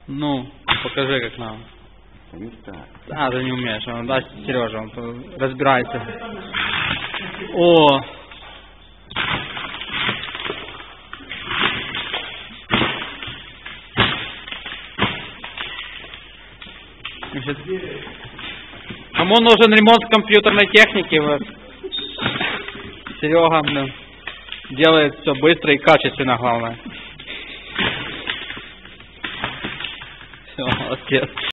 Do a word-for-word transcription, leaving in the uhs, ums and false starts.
Ну, покажи, как надо. Не так. А, ты не умеешь. Он, да, Сережа, он разбирается. О! Значит, кому нужен ремонт компьютерной техники, вот, Серега, блин, делает все быстро и качественно, главное. Все, молодец.